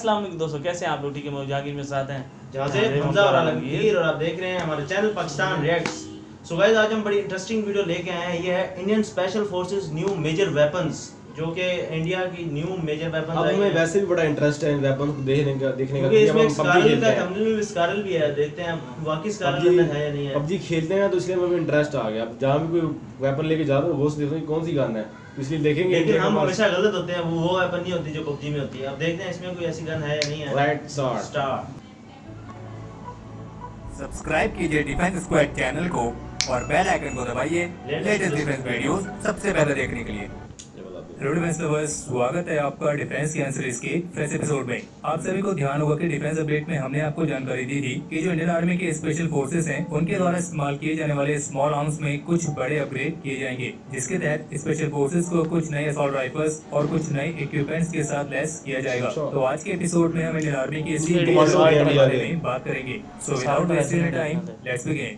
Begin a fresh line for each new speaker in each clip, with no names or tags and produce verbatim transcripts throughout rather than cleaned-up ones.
अस्सलाम वालेकुम दोस्तों, कैसे हैं आप लोग? ठीक है, मैं जहांगीर में साथ हैं
जाज़ेब हमजा और आलमगीर और आप देख रहे हैं हमारे channel Pakistan reacts. So guys, आज हम बड़ी इंटरेस्टिंग वीडियो लेके आए हैं। ये है Indian special forces new major weapons, जो कि इंडिया की न्यू मेजर वेपन्स।
अब हमें वैसे भी बड़ा इंटरेस्ट है इन वेपन्स को देखने का देखने का
क्योंकि इसमें
हम
स्कारल
पबजी
का
खेलते हैं।
थंबनेल में स्कारल भी है, देखते हैं वाकई स्कारल में है या नहीं है।
पबजी खेलते हैं तो इसलिए हमें इंटरेस्ट आ गया। अब जहाँ भी कोई वेपन लेके जाते हैं वो देखते हैं कौन सी गन है, इसलिए देखेंगे।
लेकिन हम हमेशा गलत होते हैं, वो वो वेपन नहीं होती जो पबजी में होती है। अब देखते हैं इसमें कोई ऐसी गन है या नहीं है।
Right start.
सब्सक्राइब कीजिए डिफेंस स्क्वाड चैनल को और बेल आइकन को दबाइए लेटेस्ट डिफेंस वीडियोस सबसे पहले देखने के लिए। हेलो डिफेंस लवर्स, स्वागत है आपका डिफेंस की आंसर्स के फ्रेश एपिसोड में। आप सभी को ध्यान होगा कि डिफेंस अपडेट में हमने आपको जानकारी दी थी कि जो इंडियन आर्मी के स्पेशल फोर्सेस हैं उनके द्वारा इस्तेमाल किए जाने वाले स्मॉल आर्म्स में कुछ बड़े अपग्रेड किए जाएंगे, जिसके तहत स्पेशल फोर्सेस को कुछ नए असॉल्ट राइफल्स और कुछ नए इक्विपमेंट्स के साथ लेस किया जाएगा। तो आज के एपिसोड में हम इंडियन आर्मी की इसी के बारे में बात करेंगे। So without wasting time let's begin.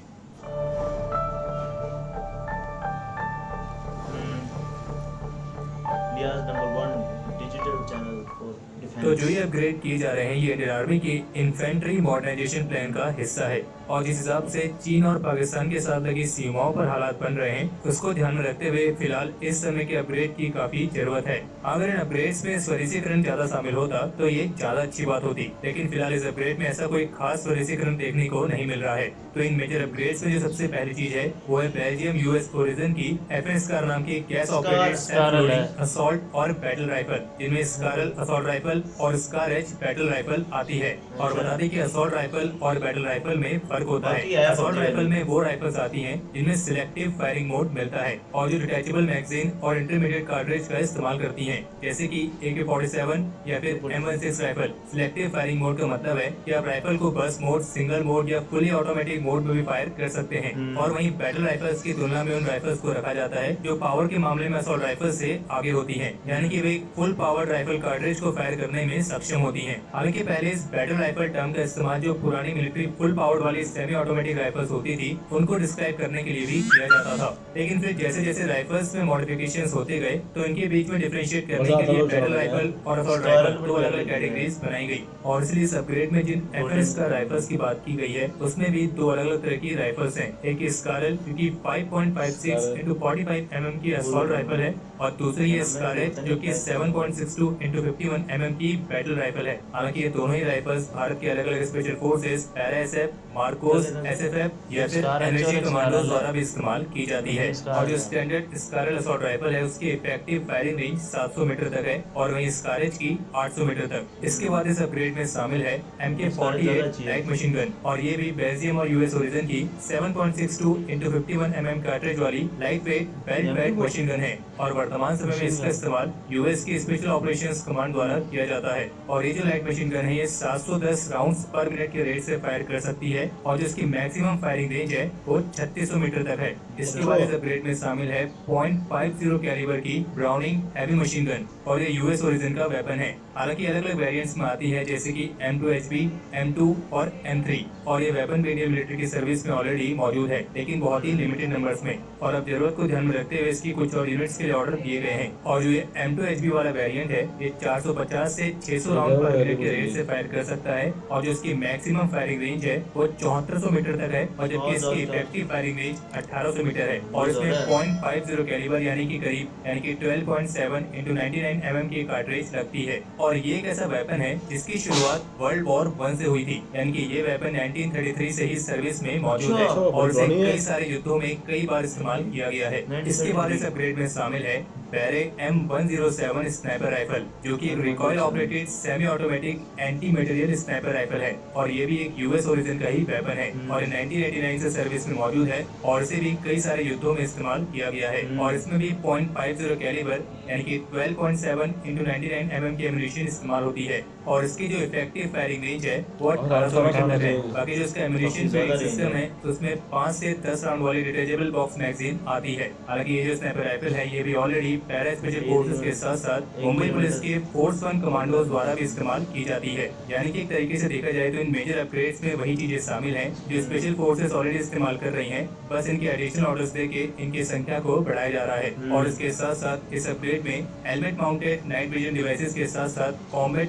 Number one digital channel for defence.
तो जो ये अपग्रेड किए जा रहे हैं ये इंडियन आर्मी की इन्फेंट्री मॉडर्नाइजेशन प्लान का हिस्सा है, और जिस हिसाब से चीन और पाकिस्तान के साथ लगी सीमाओं पर हालात बन रहे हैं उसको ध्यान में रखते हुए फिलहाल इस समय के अपग्रेड की काफी जरूरत है। अगर इन अपग्रेड्स में स्वदेशीकरण ज्यादा शामिल होता तो ये ज्यादा अच्छी बात होती, लेकिन फिलहाल इस अपग्रेड में ऐसा कोई खास स्वदेशीकरण देखने को नहीं मिल रहा है। तो इन मेजर अपग्रेड्स में जो सबसे पहली चीज है वो है बेल्जियम यूएस ओरिजिन की एफ एन स्कार नाम की गैस ऑपरेटेड असॉल्ट और बैटल राइफल, जिनमें स्कारल असॉल्ट राइफल और स्कार एच बैटल राइफल आती है। और बता दें कि असॉल्ट राइफल और बैटल राइफल में फर्क होता है। असॉल्ट राइफल में वो राइफल्स आती हैं जिनमें सिलेक्टिव फायरिंग मोड मिलता है और जो डिटैचेबल मैगजीन और इंटरमीडिएट कार्ट्रिज का इस्तेमाल करती हैं, जैसे कि ए के फोर्टी सेवन या फिर M one six rifle. Selective firing mode का मतलब है कि आप राइफल को बर्स्ट मोड, सिंगल मोड या फुली ऑटोमेटिक मोड में भी फायर कर सकते हैं। और वहीं बैटल राइफल्स की तुलना में उन राइफल्स को रखा जाता है जो पावर के मामले में असॉल्ट राइफल से आगे होती है, यानी कि वे फुल पावर राइफल कार्ट्रिज को फायर करने में सक्षम होती हैं। हालांकि पहले इस बैटल राइफल टर्म का इस्तेमाल जो पुरानी मिलिट्री फुल पावर वाली सेमी ऑटोमेटिक राइफल्स होती थी उनको डिस्क्राइब करने के लिए भी किया जाता था। लेकिन फिर जैसे जैसे राइफल्स में मॉडिफिकेशंस होते गए तो इनके बीच में डिफरेंशिएट करने के लिए बैटल राइफल और असॉल्ट राइफल दो अलग अलग कैटेगरीज बनाई गई। और इसलिए इस अपग्रेड में जिन एफएस का राइफल्स की बात की गई है उसमें भी दो अलग अलग तरह की राइफल्स हैं। एक स्कारल जो कि five point five six into forty five mm की असॉल्ट राइफल है, और दूसरी है स्कारलेट जो कि seven point six two into fifty one mm की बैटल राइफल है। हालांकि ये दोनों ही राइफल्स भारत के अलग अलग special forces, para SF, MARCOS, SFF या फिर एनर्जी कमांडोज द्वारा भी इस्तेमाल की जाती है। और जो स्टैंडर्ड स्कारल असॉल्ट राइफल है उसकी इफेक्टिव फायरिंग रेंज सात सौ मीटर तक है और वहीं स्कारलेट की आठ सौ मीटर तक। इसके बाद इस अपग्रेड में शामिल है M K forty eight light machine gun, और ये भी बेल्जियम और यूएस ओरिजिन की seven point six two into fifty one mm cartridge वाली light weight belt pack machine gun है। और वर्तमान समय में इसका इस्तेमाल यूएस की स्पेशल ऑपरेशंस कमांड द्वारा किया जाता है। और ये जो लाइट मशीन गन है ये सात सौ दस राउंड्स पर मिनट के रेट से फायर कर सकती है, और जो इसकी मैक्सिमम फायरिंग रेंज है वो छत्तीस सौ मीटर तक है। इसके बाद इस अपग्रेड में शामिल है पॉइंट फाइव जीरो कैलिबर की ब्राउनिंग हैवी मशीन गन, और ये यूएस ओरिजिन का वेपन है। हालांकि अलग अलग वेरिएंट्स में आती है, जैसे कि M two H B, M two और एम थ्री, और ये वेपन भी इंडियन मिलिट्री की सर्विस में ऑलरेडी मौजूद है, लेकिन बहुत ही लिमिटेड नंबर्स में। और अब जरूरत को ध्यान में रखते हुए इसकी कुछ और यूनिट्स के लिए ऑर्डर दिए गए हैं। और जो ये एम टू एच बी वाला वेरिएंट है ये चार सौ पचास से छह सौ राउंड पर मिनट के रेट से फायर कर सकता है, और जो इसकी मैक्सिमम फायरिंग रेंज है वो चौहत्तर सौ मीटर तक है, और जबकि इसकी इफेक्टिव फायरिंग रेंज अठारह सौ मीटर है। और इसमें पॉइंट फाइव जीरो कैलिबर यानी कि करीब यानी कि twelve point seven into ninety nine mm की कार्ट्रिज लगती है। और ये एक ऐसा वेपन है जिसकी शुरुआत वर्ल्ड वॉर वन से हुई थी, यानी कि ये वेपन नाइनटीन थर्टी थ्री से ही सर्विस में मौजूद है और इसे कई सारे युद्धों में कई बार इस्तेमाल किया गया है। इसके बाद इस अपग्रेड में शामिल है Barrett M one zero seven sniper rifle, जो कि एक recoil operated semi automatic anti material sniper rifle है, और ये भी एक यूएस ओरिजिन का ही वेपन है और नाइनटीन एटी नाइन से सर्विस में मौजूद है, और इसे भी कई सारे युद्धों में इस्तेमाल किया गया है। और इसमें भी पॉइंट फाइव जीरो कैलिबर यानी कि twelve point seven into ninety nine mm की एम्यूनिशन इस्तेमाल होती है, और इसकी जो इफेक्टिव फायरिंग रेंज है वो अठारह सौ मीटर तक है। बाकी जो इसका एम्यूनिशन फायरिंग सिस्टम है तो उसमें पाँच से दस राउंड वाली डिटेचेबल बॉक्स मैगजीन आती है। हालांकि ये जो स्नाइपर राइफल है ये भी ऑलरेडी पैरा स्पेशल फोर्सेस के साथ साथ मुंबई पुलिस के फोर्स वन कमांडोज द्वारा भी इस्तेमाल की जाती है। यानी कि एक तरीके से देखा जाए तो इन मेजर अपग्रेड्स में वही चीजें शामिल हैं जो स्पेशल फोर्सेस ऑलरेडी इस्तेमाल कर रही हैं, बस इनके एडिशनल ऑर्डर्स देके इनकी संख्या को बढ़ाया जा रहा है। और इसके साथ साथ इस अपग्रेड में helmet mounted night vision devices के साथ साथ कॉम्बैट पैराशूट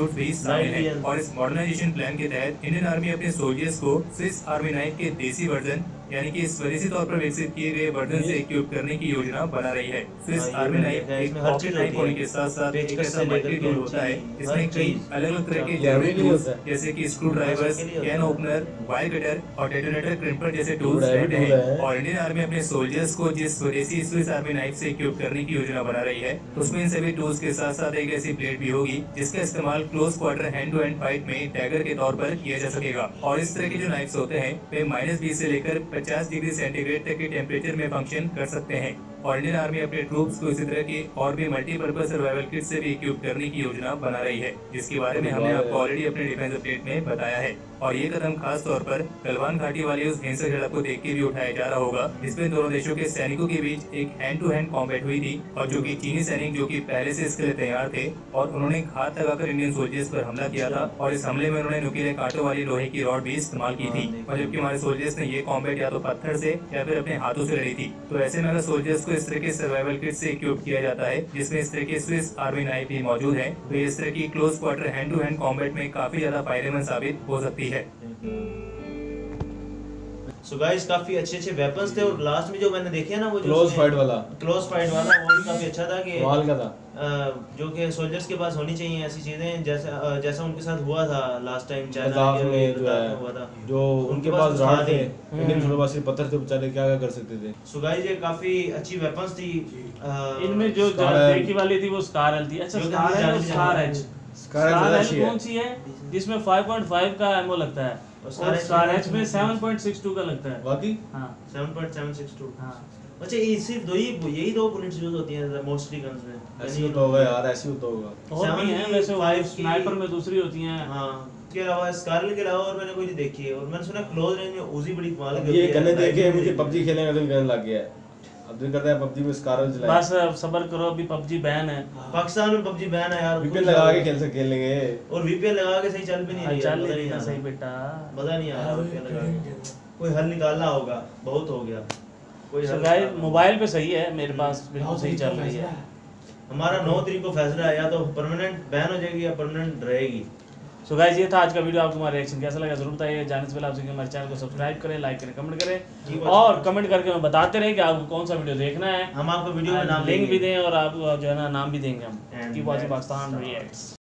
पैराशूट भी शामिल है। और इस मॉडर्नाइजेशन प्लान के तहत इंडियन आर्मी अपने सोल्जर्स को स्विस आर्मी नाइफ के देसी वर्जन यानी कि स्वदेशी तौर पर विकसित किए गए वर्जन से इक्विप करने की योजना बना रही है। स्विस आर्मी नाइफ एक पॉकेट नाइफ होने के साथ साथ एक ऐसा मल्टी टूल होता है जिसमें कई अलग अलग तरह के जरूरी टूल्स जैसे कि screwdrivers, can opener, wire cutter और डेटोनेटर क्रिम्पर जैसे टूल्स रहते हैं। और इंडियन आर्मी अपने सोल्जर्स को जिस स्वदेशी स्विस आर्मी नाइफ से इक्विप करने की योजना बना रही है उसमें इन सभी टूल्स के साथ साथ एक ऐसी प्लेट भी होगी जिसका इस्तेमाल close quarter hand to hand fight में डैगर के तौर पर किया जा सकेगा। और इस तरह के जो नाइफ्स होते हैं वे माइनस बीस से लेकर पचास डिग्री सेंटीग्रेड तक के टेम्परेचर में फंक्शन कर सकते हैं। और इंडियन आर्मी अपने ट्रूप्स को इसी तरह के और भी मल्टीपर्पज सर्वाइवल किट से भी इक्विप करने की योजना बना रही है, जिसके बारे में हमने आपको ऑलरेडी अपने डिफेंस अपडेट में बताया है। और ये कदम खास तौर पर गलवान घाटी वाली उस हिंसक झड़प को देख के भी उठाया जा रहा होगा जिसमें दोनों देशों के सैनिकों के बीच एक हैंड टू हैंड कॉम्बैट हुई थी और जो कि चीनी सैनिक जो कि पहले से इसके लिए तैयार थे और उन्होंने घात लगाकर इंडियन सोल्जर्स पर हमला किया था। और इस हमले में उन्होंने नुकीले कांटों वाली लोहे की रॉड भी इस्तेमाल की थी। और जबकि हमारे सोल्जर्स ने ये कॉम्बैट या तो पत्थर से या फिर अपने हाथों से लड़ी थी। तो ऐसे में अगर सोल्जर्स को इस तरह के सर्वाइवल किट से इक्विप किया जाता है जिसमें इस तरह के स्विस आर्मी नाइफ भी मौजूद है तो इस तरह की close quarter hand to hand combat में काफी ज्यादा फायदेमंद साबित हो सकती है।
सो गाइस काफी अच्छे अच्छे वेपन्स थे और लास्ट में जो मैंने देखे ना वो जो
क्लोज फाइट वाला
क्लोज फाइट वाला वो भी काफी अच्छा था कि
कमाल का था।
जो कि सोल्जर्स के पास होनी चाहिए ऐसी चीजें जैसा जैसा उनके साथ हुआ था लास्ट टाइम चाइना
लद्दाख में जो है
हुआ था
जो उनके पास राड थे इंडियन थोड़े पास पत्थर थे बेचारे क्या क्या कर सकते थे।
सो गाइस ये काफी अच्छी वेपन्स थी।
इनमें जो देखी वाली थी वो स्कार एल थी। अच्छा स्कार है और स्कार एच। स्कार एच कौन सी है जिसमें पाँच पॉइंट पाँच का एमओ लगता है और स्कार एच में सात पॉइंट छह दो का लगता है।
बाकी
हां
सात पॉइंट सात छह दो।
हां
अच्छा ये सिर्फ दो ही यही दो बुलेट्स यूज होती हैं मोस्टली गन्स में।
ऐसे तो होगा यार ऐसे होता होगा
और भी हैं वैसे फाइव स्नाइपर में दूसरी होती हैं।
हां इसके अलावा स्कारल के अलावा और मैंने कोई नहीं देखी है। और मैंने सुना क्लोज रेंज में उजी बड़ी कमाल की
ये गन्ने देखे मुझे पबजी खेलने का दिल करने लग गया है। अब दिल करता है पबजी में स्कारल चलाएं।
बस अब सब्र करो अभी पबजी बैन है
पाकिस्तान में। पबजी बैन है यार।
वीपीएन लगा के खेल सकते खेल लेंगे
और वीपीएन लगा के सही चल भी नहीं रही है।
चल नहीं सही बेटा
मजा नहीं आ रहा वीपीएन लगा के। कोई हल निकालना होगा बहुत हो गया कोई हल।
गाइस मोबाइल पे सही है मेरे पास बिल्कुल सही चल रही है।
हमारा नौ तारीख को फैसला है या तो परमानेंट बैन हो जाएगी या परमानेंट रहेगी।
सो गाइस ये था आज का वीडियो। आपको हमारा रिएक्शन कैसा लगा जरूर बताइए। जाने से पहले आपसे हमारे चैनल को सब्सक्राइब करें, लाइक करें, कमेंट करें और कमेंट करके हमें बताते रहें कि आपको कौन सा वीडियो देखना है।
हम आपको वीडियो में नाम
लिंक भी दें और आप जो है ना नाम भी देंगे हम।
And
keep watching Pakistan reacts.